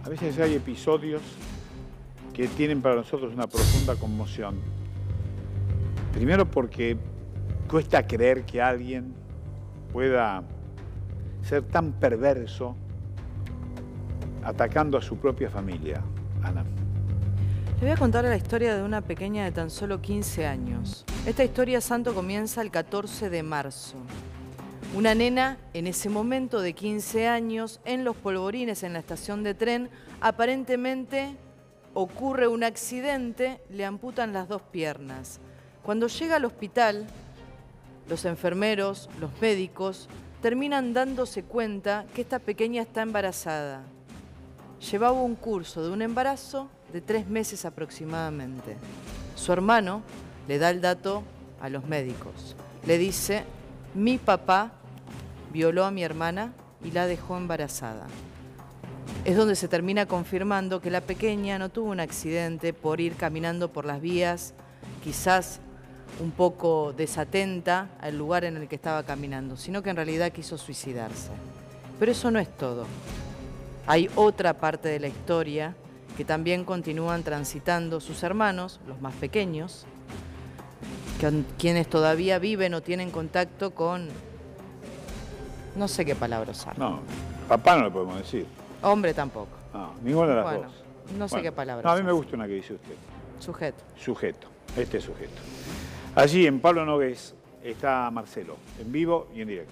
A veces hay episodios que tienen para nosotros una profunda conmoción. Primero porque cuesta creer que alguien pueda ser tan perverso atacando a su propia familia. Ana. Le voy a contar la historia de una pequeña de tan solo 15 años. Esta historia, Santo, comienza el 14 de marzo. Una nena, en ese momento de 15 años, en Los Polvorines, en la estación de tren, aparentemente ocurre un accidente, le amputan las dos piernas. Cuando llega al hospital, los enfermeros, los médicos, terminan dándose cuenta que esta pequeña está embarazada. Llevaba un curso de un embarazo de 3 meses aproximadamente. Su hermano le da el dato a los médicos. Le dice: mi papá violó a mi hermana y la dejó embarazada. Es donde se termina confirmando que la pequeña no tuvo un accidente por ir caminando por las vías, quizás un poco desatenta al lugar en el que estaba caminando, sino que en realidad quiso suicidarse. Pero eso no es todo. Hay otra parte de la historia que también continúan transitando sus hermanos, los más pequeños, quienes todavía viven o tienen contacto con... no sé qué palabra usar. No, papá no le podemos decir. Hombre tampoco. No, ninguna de las Bueno, dos. no sé qué palabra No, a mí me usar. gusta una que dice usted. Sujeto. Sujeto, este sujeto. Allí en Pablo Nogués está Marcelo, en vivo y en directo.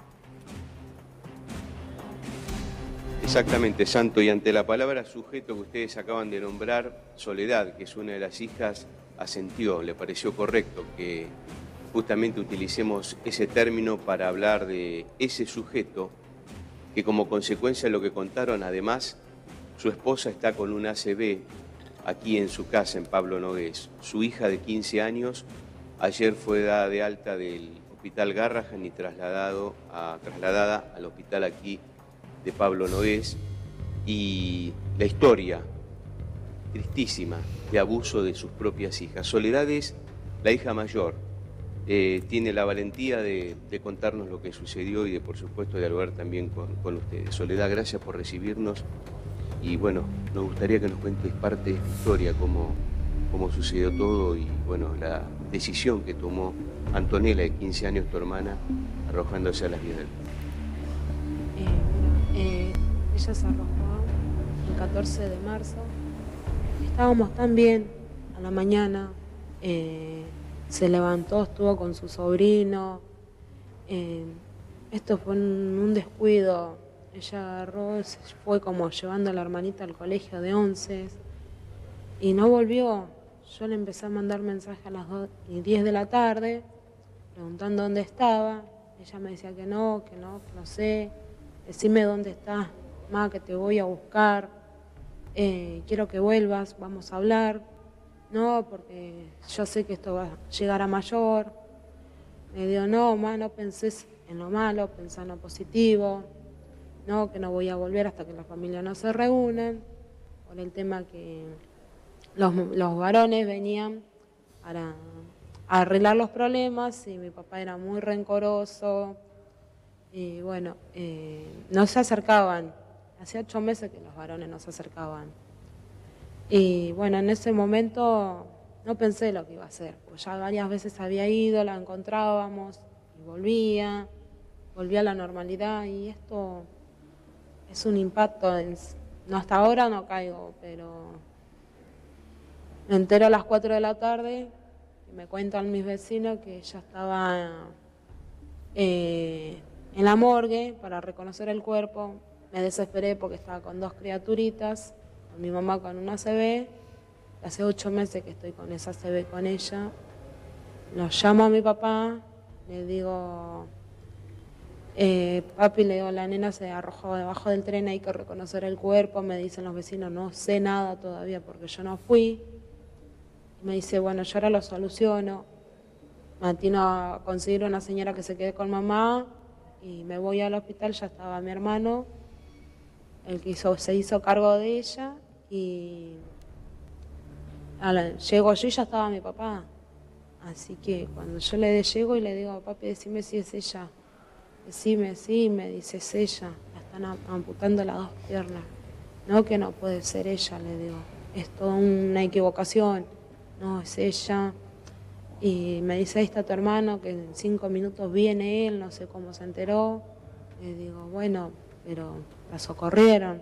Exactamente, Santo, y ante la palabra sujeto que ustedes acaban de nombrar, Soledad, que es una de las hijas, asentió, le pareció correcto que justamente utilicemos ese término para hablar de ese sujeto que, como consecuencia de lo que contaron, además, su esposa está con un ACV aquí en su casa en Pablo Nogués. Su hija de 15 años ayer fue dada de alta del Hospital Garrahan y trasladada al hospital aquí de Pablo Nogués, y la historia tristísima de abuso de sus propias hijas. Soledad es la hija mayor, tiene la valentía de contarnos lo que sucedió y de, por supuesto, dialogar también con ustedes. Soledad, gracias por recibirnos y bueno, nos gustaría que nos cuentes parte de esta historia, cómo sucedió todo y bueno, la decisión que tomó Antonella, de 15 años, tu hermana, arrojándose a las vías del tren. Ella se arrojó el 14 de marzo. Estábamos tan bien a la mañana. Se levantó, estuvo con su sobrino. Esto fue un descuido. Ella agarró, se fue como llevando a la hermanita al colegio de 11 y no volvió. Yo le empecé a mandar mensajes a las 2:10 de la tarde preguntando dónde estaba. Ella me decía que no sé. Decime dónde estás, ma, que te voy a buscar. Quiero que vuelvas, vamos a hablar. No, porque yo sé que esto va a llegar a mayor. Me dijo, no, ma, no pensés en lo malo, pensá en lo positivo. No, que no voy a volver hasta que la familia no se reúnan. Por el tema que los varones venían para arreglar los problemas y mi papá era muy rencoroso. Y bueno, no se acercaban. Hacía 8 meses que los varones no se acercaban. Y bueno, en ese momento no pensé lo que iba a hacer. Pues ya varias veces había ido, la encontrábamos y volvía a la normalidad. Y esto es un impacto. No, hasta ahora no caigo, pero me entero a las 4 de la tarde y me cuentan mis vecinos que ella estaba en la morgue para reconocer el cuerpo. Me desesperé porque estaba con 2 criaturitas, con mi mamá con una ACV. Hace 8 meses que estoy con esa ACV con ella. Lo llamo a mi papá, le digo, papi, le digo, la nena se arrojó debajo del tren, hay que reconocer el cuerpo. Me dicen los vecinos, no sé nada todavía porque yo no fui. Me dice, bueno, yo ahora lo soluciono. Me atino a conseguir una señora que se quede con mamá y me voy al hospital. Ya estaba mi hermano, el que se hizo cargo de ella, y llego yo y ya estaba mi papá. Así que cuando yo llego y le digo, papi, decime si es ella. Decime, sí, me dice, es ella. La están amputando las 2 piernas. No, que no puede ser ella, le digo. Es toda una equivocación. No, es ella. Y me dice, ahí está tu hermano, que en 5 minutos viene él, no sé cómo se enteró. Le digo, bueno, pero la socorrieron.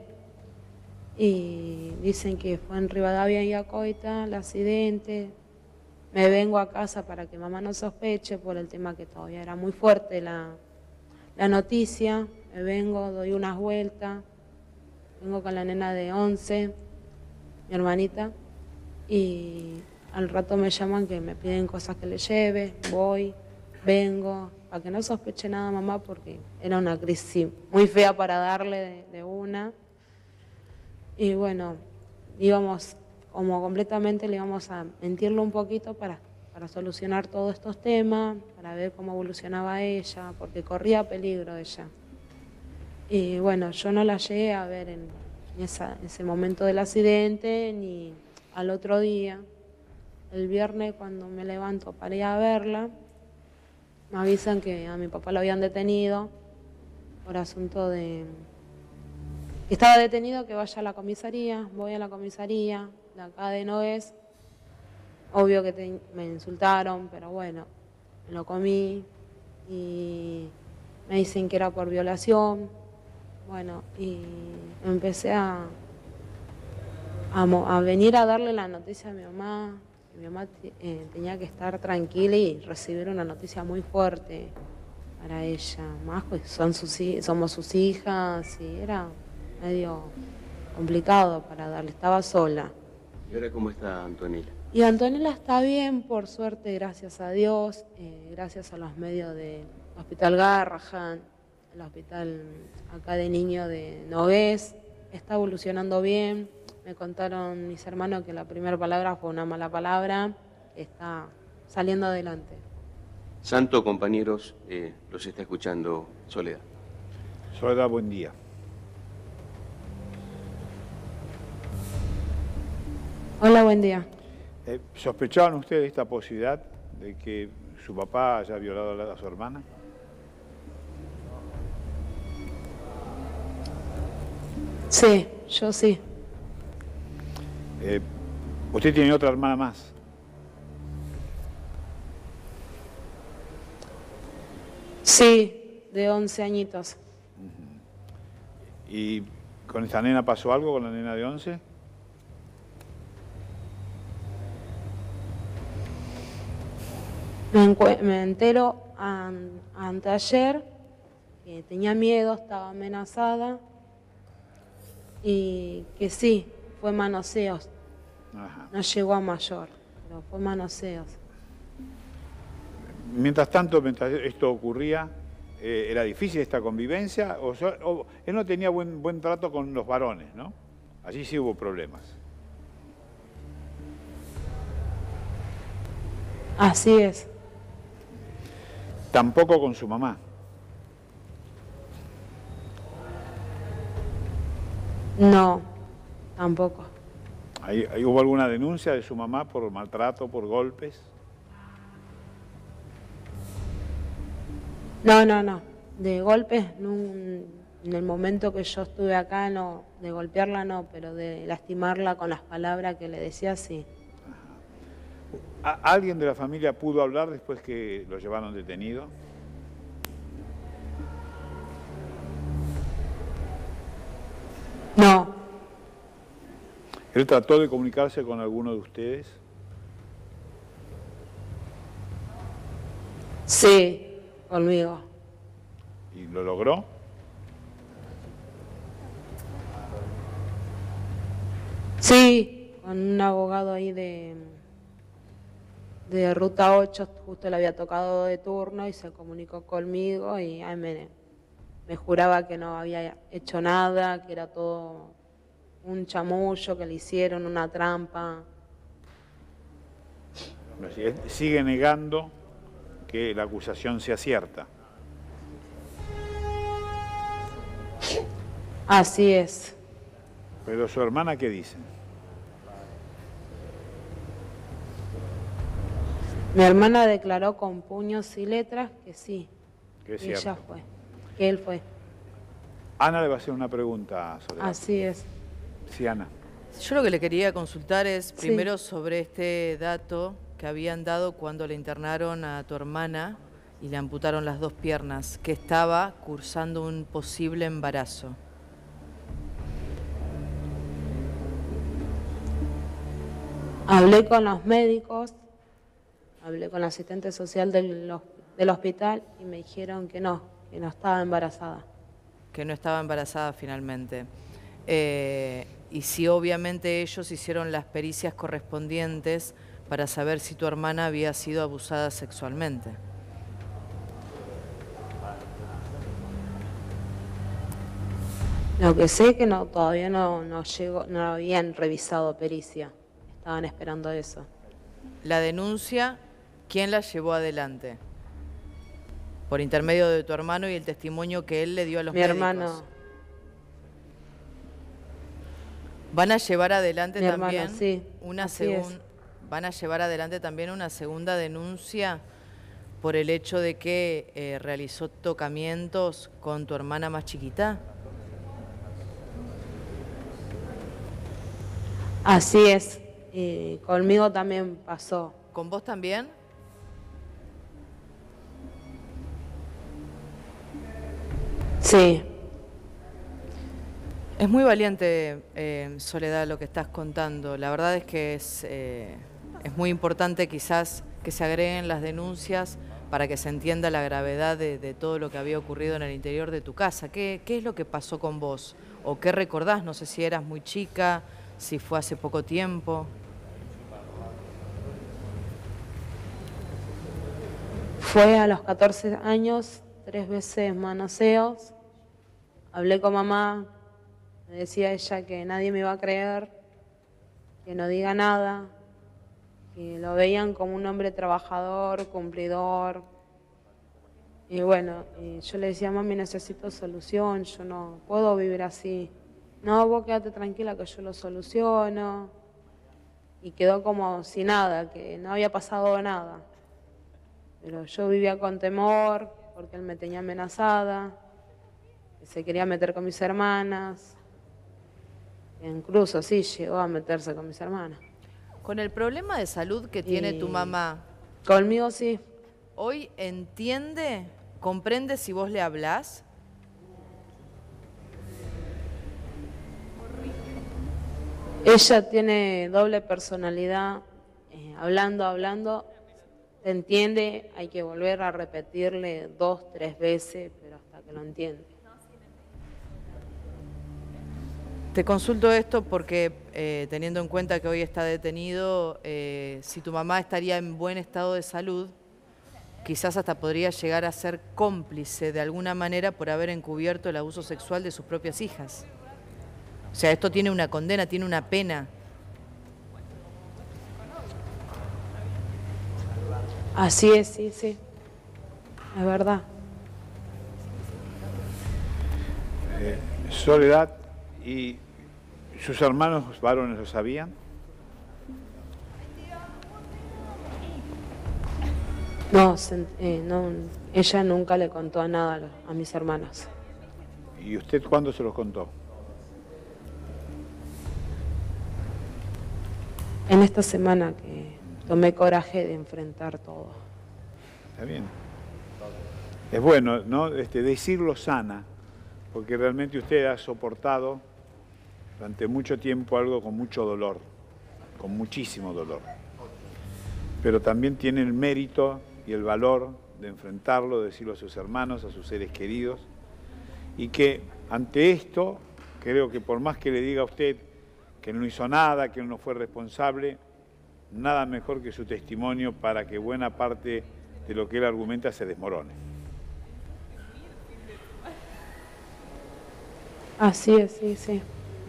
Y dicen que fue en Rivadavia y Acoita el accidente. Me vengo a casa para que mamá no sospeche por el tema que todavía era muy fuerte la noticia. Me vengo, doy unas vueltas. Vengo con la nena de 11, mi hermanita, y al rato me llaman que me piden cosas que le lleve, voy, vengo, para que no sospeche nada mamá, porque era una crisis muy fea para darle de una. Y bueno, íbamos, como completamente le íbamos a mentirle un poquito para solucionar todos estos temas, para ver cómo evolucionaba ella, porque corría peligro ella. Y bueno, yo no la llegué a ver en ese momento del accidente, ni al otro día. El viernes, cuando me levanto para ir a verla, me avisan que a mi papá lo habían detenido por asunto de que estaba detenido, que vaya a la comisaría. Voy a la comisaría de acá de Nogués. Obvio que me insultaron, pero bueno, me lo comí y me dicen que era por violación. Bueno, y empecé a venir a darle la noticia a mi mamá. Mi mamá tenía que estar tranquila y recibir una noticia muy fuerte para ella. Más pues somos sus hijas y era medio complicado para darle. Estaba sola. ¿Y ahora cómo está Antonella? Y Antonella está bien, por suerte, gracias a Dios, gracias a los medios del Hospital Garrahan, el hospital acá de niños de Nogués. Está evolucionando bien. Me contaron mis hermanos que la primera palabra fue una mala palabra. Está saliendo adelante. Santo, compañeros, los está escuchando Soledad. Soledad, buen día. Hola, buen día. ¿Sospechaban ustedes esta posibilidad de que su papá haya violado a su hermana? Sí, yo sí. ¿Usted tiene otra hermana más? Sí, de 11 añitos. ¿Y con esta nena pasó algo, con la nena de 11? Me entero anteayer que tenía miedo, estaba amenazada y que sí, fue manoseos. Ajá. No llegó a mayor, pero fue manoseos. Mientras tanto, mientras esto ocurría, ¿era difícil esta convivencia? O él no tenía buen trato con los varones, ¿no? Allí sí hubo problemas. Así es. Tampoco con su mamá. No, tampoco. ¿Hubo alguna denuncia de su mamá por maltrato, por golpes? No. De golpes, en el momento que yo estuve acá, no. De golpearla no, pero de lastimarla con las palabras que le decía, sí. ¿Alguien de la familia pudo hablar después que lo llevaron detenido? No. ¿Él trató de comunicarse con alguno de ustedes? Sí, conmigo. ¿Y lo logró? Sí, con un abogado ahí de Ruta 8, justo le había tocado de turno y se comunicó conmigo y ay, me juraba que no había hecho nada, que era todo un chamullo, que le hicieron una trampa. Él sigue negando que la acusación sea cierta. Así es. ¿Pero su hermana qué dice? Mi hermana declaró con puños y letras que sí, Que es que ella cierto. fue, que él fue. Ana le va a hacer una pregunta, Soledad. Así es. Sí, Ana. Yo lo que le quería consultar es Sí. primero sobre este dato que habían dado cuando le internaron a tu hermana y le amputaron las 2 piernas, que estaba cursando un posible embarazo. Hablé con los médicos, hablé con la asistente social del hospital y me dijeron que no estaba embarazada. Que no estaba embarazada finalmente. Y si obviamente ellos hicieron las pericias correspondientes para saber si tu hermana había sido abusada sexualmente. Lo que sé es que todavía no llegó, no habían revisado pericia. Estaban esperando eso. La denuncia, ¿quién la llevó adelante? Por intermedio de tu hermano y el testimonio que él le dio a los Mi médicos. hermano, ¿Van a llevar adelante mi también hermano, sí, una así es. van a llevar adelante también una segunda denuncia por el hecho de que realizó tocamientos con tu hermana más chiquita? Así es. Y conmigo también pasó. ¿Con vos también? Sí. Es muy valiente, Soledad, lo que estás contando. La verdad es que es muy importante quizás que se agreguen las denuncias para que se entienda la gravedad de todo lo que había ocurrido en el interior de tu casa. ¿Qué es lo que pasó con vos? ¿O qué recordás? No sé si eras muy chica, si fue hace poco tiempo. Fue a los 14 años, 3 veces manoseos. Hablé con mamá, me decía ella que nadie me iba a creer, que no diga nada, que lo veían como un hombre trabajador, cumplidor. Y bueno, y yo le decía, mami, necesito solución, yo no puedo vivir así. No, vos quédate tranquila que yo lo soluciono. Y quedó como si nada, que no había pasado nada. Pero yo vivía con temor, porque él me tenía amenazada, que se quería meter con mis hermanas. Incluso sí, llegó a meterse con mis hermanas. Con el problema de salud que tiene tu mamá, Conmigo sí. ¿hoy entiende, comprende si vos le hablás? Ella tiene doble personalidad, hablando, te entiende, hay que volver a repetirle 2, 3 veces, pero hasta que lo entiende. Te consulto esto porque teniendo en cuenta que hoy está detenido, si tu mamá estaría en buen estado de salud, quizás hasta podría llegar a ser cómplice de alguna manera por haber encubierto el abuso sexual de sus propias hijas. O sea, esto tiene una condena, tiene una pena. Así es, sí, sí. Es verdad. Soledad, ¿y sus hermanos varones lo sabían? No, ella nunca le contó a nada a mis hermanos. ¿Y usted cuándo se los contó? En esta semana que tomé coraje de enfrentar todo. Está bien. Es bueno, ¿no? Decirlo sana, porque realmente usted ha soportado durante mucho tiempo algo con mucho dolor, con muchísimo dolor. Pero también tiene el mérito y el valor de enfrentarlo, de decirlo a sus hermanos, a sus seres queridos, y que ante esto, creo que por más que le diga a usted que no hizo nada, que no fue responsable, nada mejor que su testimonio para que buena parte de lo que él argumenta se desmorone. Así es, sí, sí.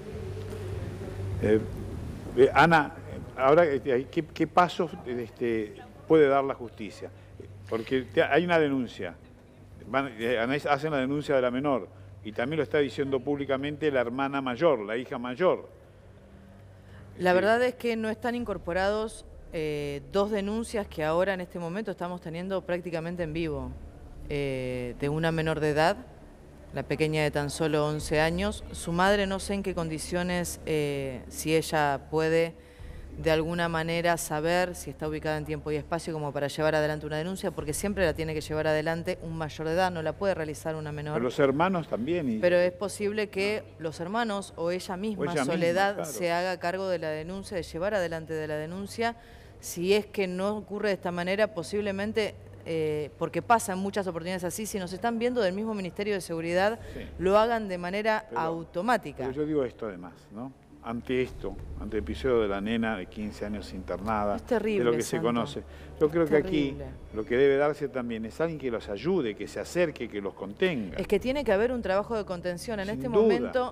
Ana, ahora, ¿qué pasos puede dar la justicia? Porque hay una denuncia, hacen la denuncia de la menor, y también lo está diciendo públicamente la hermana mayor, la hija mayor. La verdad es que no están incorporados 2 denuncias que ahora en este momento estamos teniendo prácticamente en vivo, de una menor de edad la pequeña de tan solo 11 años. Su madre no sé en qué condiciones, si ella puede de alguna manera saber si está ubicada en tiempo y espacio como para llevar adelante una denuncia, porque siempre la tiene que llevar adelante un mayor de edad, no la puede realizar una menor. Pero los hermanos también. Pero es posible que los hermanos o ella misma, Soledad, claro, se haga cargo de la denuncia, de llevar adelante de la denuncia. Si es que no ocurre de esta manera, posiblemente, porque pasa en muchas oportunidades así, si nos están viendo del mismo Ministerio de Seguridad, sí, lo hagan de manera automática. Pero yo digo esto además, ¿no? Ante el episodio de la nena de 15 años internada, es terrible, de lo que Santo, se conoce. Yo creo que aquí lo que debe darse también es alguien que los ayude, que se acerque, que los contenga. Es que tiene que haber un trabajo de contención. En este momento,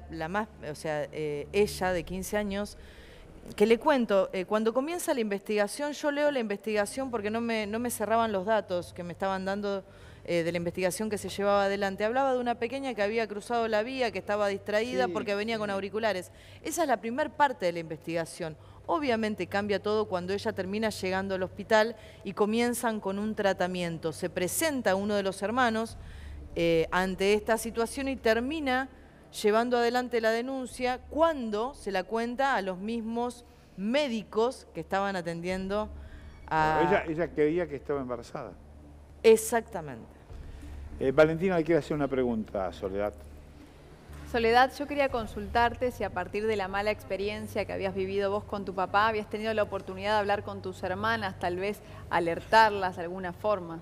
ella de 15 años, que le cuento, cuando comienza la investigación, yo leo la investigación porque no me cerraban los datos que me estaban dando de la investigación que se llevaba adelante. Hablaba de una pequeña que había cruzado la vía, que estaba distraída, sí, porque venía con auriculares. Esa es la primera parte de la investigación. Obviamente cambia todo cuando ella termina llegando al hospital y comienzan con un tratamiento. Se presenta uno de los hermanos ante esta situación y termina llevando adelante la denuncia cuando se la cuenta a los mismos médicos que estaban atendiendo a... Ella creía que estaba embarazada. Exactamente. Valentina le quiere hacer una pregunta a Soledad. Soledad, yo quería consultarte si a partir de la mala experiencia que habías vivido vos con tu papá, habías tenido la oportunidad de hablar con tus hermanas, tal vez alertarlas de alguna forma.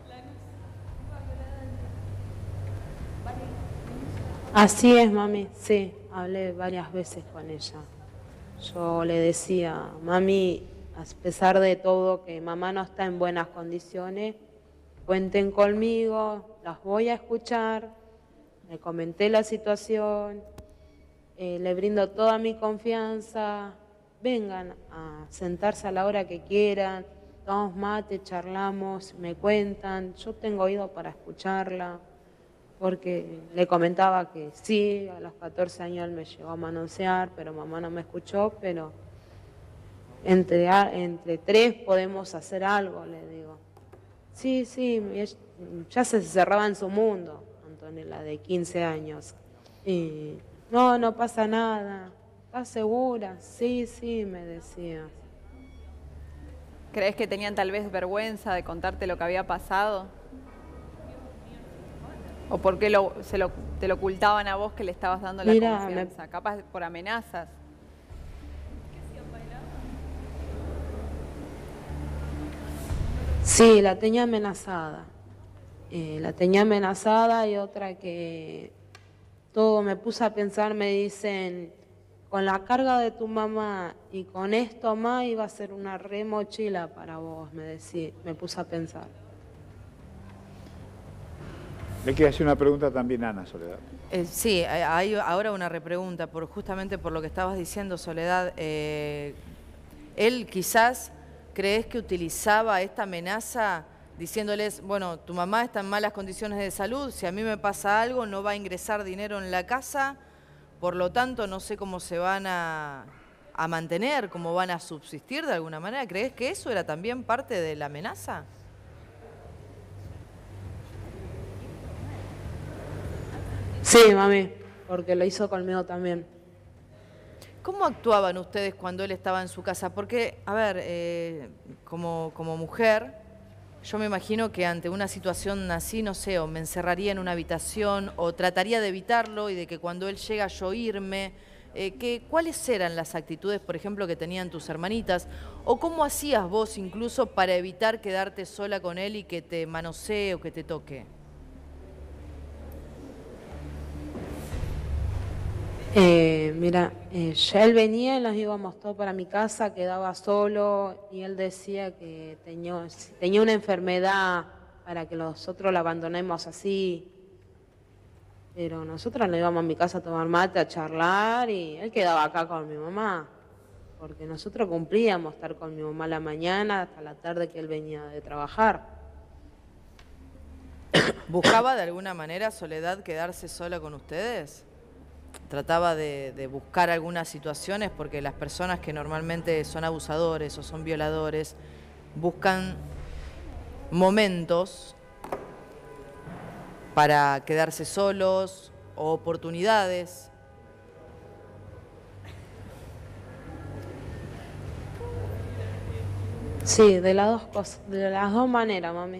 Así es, mami, sí, hablé varias veces con ella. Yo le decía, mami, a pesar de todo, que mamá no está en buenas condiciones, cuenten conmigo, las voy a escuchar, le comenté la situación, le brindo toda mi confianza, vengan a sentarse a la hora que quieran, tomamos mate, charlamos, me cuentan, yo tengo oído para escucharla, porque le comentaba que sí, a los 14 años él me llegó a manosear, pero mamá no me escuchó, pero entre tres podemos hacer algo, le digo. Sí, ya se cerraba en su mundo, Antonella, de 15 años. Y no pasa nada. ¿Estás segura? Sí, me decía. ¿Crees que tenían tal vez vergüenza de contarte lo que había pasado? ¿O por qué te lo ocultaban a vos que le estabas dando la confianza? Capaz por amenazas. Sí, la tenía amenazada. Y otra que todo me puse a pensar, me dicen, con la carga de tu mamá y con esto más iba a ser una re mochila para vos, me puse a pensar. Le quiero hacer una pregunta también a Ana, Soledad. Sí, hay ahora una repregunta, justamente por lo que estabas diciendo, Soledad. Él quizás... ¿Crees que utilizaba esta amenaza diciéndoles, bueno, tu mamá está en malas condiciones de salud, si a mí me pasa algo no va a ingresar dinero en la casa, por lo tanto no sé cómo se van a mantener, cómo van a subsistir de alguna manera? ¿Crees que eso era también parte de la amenaza? Sí, mami, porque lo hizo conmigo también. ¿Cómo actuaban ustedes cuando él estaba en su casa? Porque, a ver, como mujer, yo me imagino que ante una situación así, no sé, o me encerraría en una habitación, o trataría de evitarlo y de que cuando él llega yo irme. ¿Cuáles eran las actitudes, por ejemplo, que tenían tus hermanitas? ¿O cómo hacías vos incluso para evitar quedarte sola con él y que te manosee o que te toque? Mira, ya él venía y nos íbamos todos para mi casa, quedaba solo y él decía que tenía una enfermedad para que nosotros la abandonemos así. Pero nosotros nos íbamos a mi casa a tomar mate, a charlar y él quedaba acá con mi mamá. Porque nosotros cumplíamos estar con mi mamá a la mañana hasta la tarde que él venía de trabajar. ¿Buscaba de alguna manera, Soledad, quedarse sola con ustedes? ¿Trataba de buscar algunas situaciones? Porque las personas que normalmente son abusadores o son violadores buscan momentos para quedarse solos o oportunidades. Sí, de las dos cosas, de las dos maneras, mami.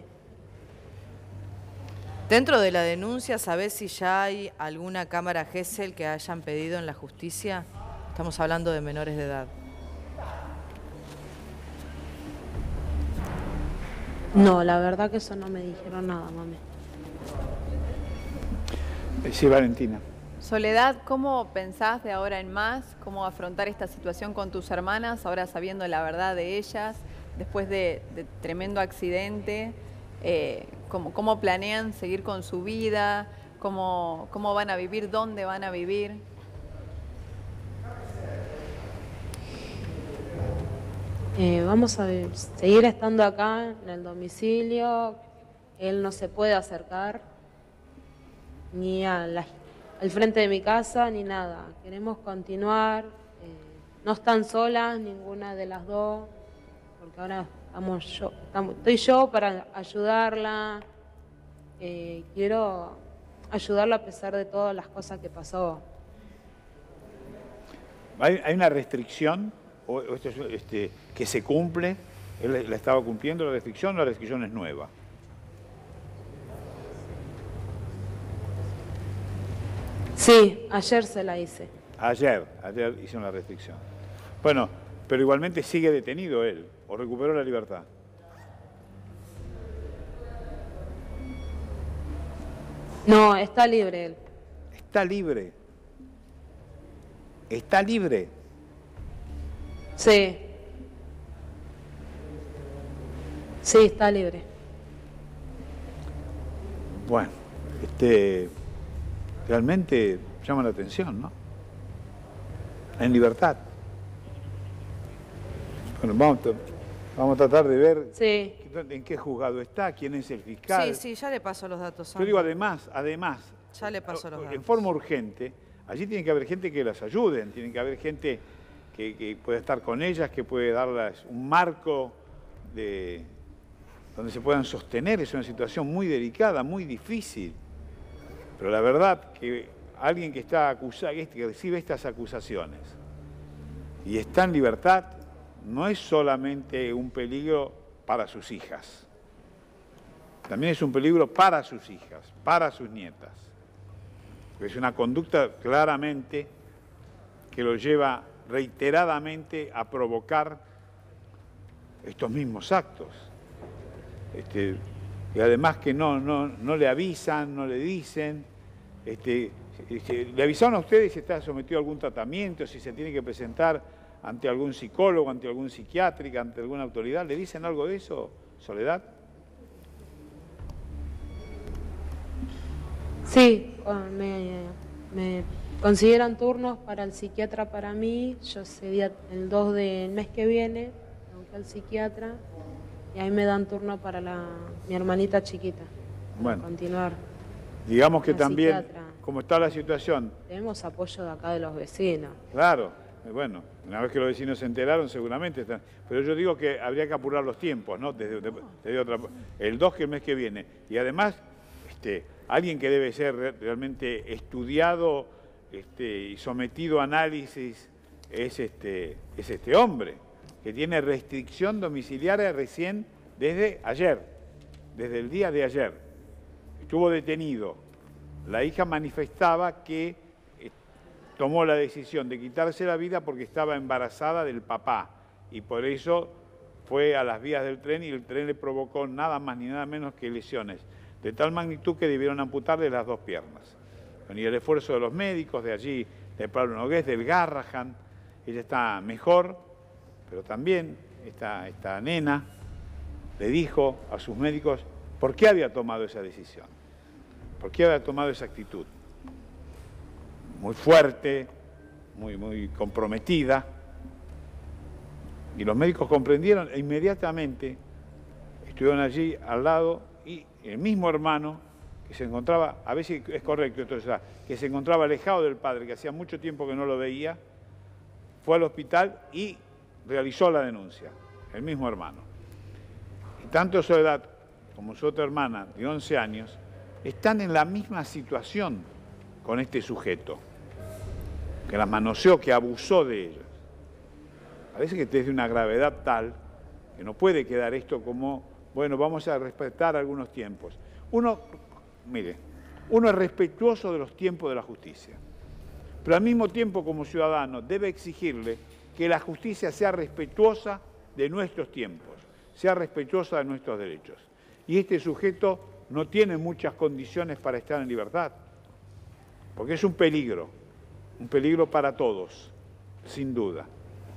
Dentro de la denuncia, ¿sabés si ya hay alguna cámara Gesell que hayan pedido en la justicia? Estamos hablando de menores de edad. No, la verdad que eso no me dijeron nada, mami. Sí, Valentina. Soledad, ¿cómo pensás de ahora en más? ¿Cómo afrontar esta situación con tus hermanas, ahora sabiendo la verdad de ellas, después de tremendo accidente? ¿Cómo planean seguir con su vida? ¿Cómo van a vivir? ¿Dónde van a vivir? Vamos a seguir estando acá en el domicilio. Él no se puede acercar ni al frente de mi casa ni nada. Queremos continuar. No están solas ninguna de las dos, porque ahora estoy yo para ayudarla. Quiero ayudarla a pesar de todas las cosas que pasó. ¿Hay una restricción o esto es, que se cumple? ¿Él la estaba cumpliendo la restricción o la restricción es nueva? Sí, ayer se la hice. Ayer hicieron la restricción. Bueno, pero igualmente sigue detenido él, o recuperó la libertad. No, está libre él. Está libre. Está libre. Sí. Sí, está libre. Bueno, realmente llama la atención, ¿no? En libertad. Bueno, vamos a tratar de ver Sí. en qué juzgado está, quién es el fiscal. Sí, ya le paso los datos. Yo digo además, ya le paso los datos. en forma urgente, allí tiene que haber gente que las ayuden, tiene que haber gente que pueda estar con ellas, que puede darles un marco donde se puedan sostener. Es una situación muy delicada, muy difícil. Pero la verdad que alguien que está acusado, que recibe estas acusaciones y está en libertad, no es solamente un peligro para sus hijas, también es un peligro para sus hijas, para sus nietas. Es una conducta claramente que lo lleva reiteradamente a provocar estos mismos actos. Y además que no le avisan, no le dicen. ¿Le avisaron a ustedes si está sometido a algún tratamiento, si se tiene que presentar ante algún psicólogo, ante algún psiquiátrico, ante alguna autoridad? ¿Le dicen algo de eso, Soledad? Sí, me consiguieron turnos para el psiquiatra para mí. Yo sería el 2 del mes que viene, aunque al psiquiatra, y ahí me dan turno para mi hermanita chiquita. Bueno, continuar. Digamos que también, psiquiatra. como está la situación. Tenemos apoyo de acá de los vecinos. Claro, bueno, una vez que los vecinos se enteraron seguramente están. Pero yo digo que habría que apurar los tiempos, ¿no? Desde el 2 que el mes que viene. Y además, alguien que debe ser realmente estudiado y sometido a análisis es este hombre, que tiene restricción domiciliaria recién desde ayer, desde el día de ayer. Estuvo detenido. La hija manifestaba que tomó la decisión de quitarse la vida porque estaba embarazada del papá y por eso fue a las vías del tren y el tren le provocó nada más ni nada menos que lesiones de tal magnitud que debieron amputarle las dos piernas. Y el esfuerzo de los médicos de allí, de Pablo Nogués, del Garrahan, ella está mejor, pero también esta nena le dijo a sus médicos por qué había tomado esa decisión, por qué había tomado esa actitud. Muy fuerte, muy comprometida. Y los médicos comprendieron e inmediatamente estuvieron allí al lado y el mismo hermano que se encontraba, a ver si es correcto esto, que se encontraba alejado del padre, que hacía mucho tiempo que no lo veía, fue al hospital y realizó la denuncia, el mismo hermano. Y tanto Soledad como su otra hermana de 11 años están en la misma situación. con este sujeto, que las manoseó, que abusó de ellas. Parece que es de una gravedad tal que no puede quedar esto como, bueno, vamos a respetar algunos tiempos. Uno, mire, uno es respetuoso de los tiempos de la justicia, pero al mismo tiempo como ciudadano debe exigirle que la justicia sea respetuosa de nuestros tiempos, sea respetuosa de nuestros derechos. Y este sujeto no tiene muchas condiciones para estar en libertad, porque es un peligro para todos, sin duda.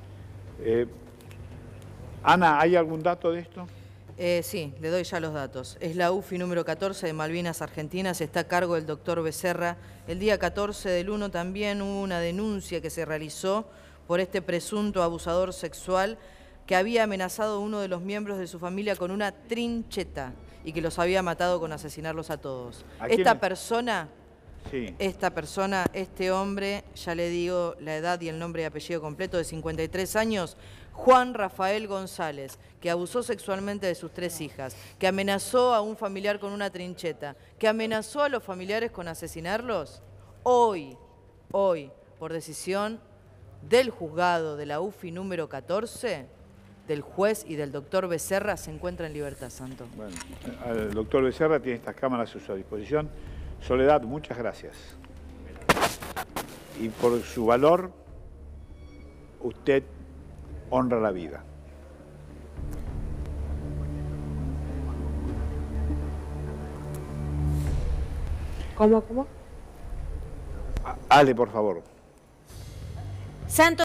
Ana, ¿hay algún dato de esto? Sí, le doy ya los datos. Es la UFI número 14 de Malvinas Argentinas, está a cargo del doctor Becerra. El día 14 del 1 también hubo una denuncia que se realizó por este presunto abusador sexual que había amenazado a uno de los miembros de su familia con una trincheta y que los había matado con asesinarlos a todos. Esta persona, este hombre, ya le digo la edad y el nombre y apellido completo, de 53 años, Juan Rafael González, que abusó sexualmente de sus 3 hijas, que amenazó a un familiar con una trincheta, que amenazó a los familiares con asesinarlos, hoy, por decisión del juzgado de la UFI número 14, del juez y del doctor Becerra, se encuentra en libertad, Santo. Bueno, el doctor Becerra tiene estas cámaras a su disposición. Soledad, muchas gracias. Y por su valor, usted honra la vida. ¿Cómo? Ale, por favor. Santo.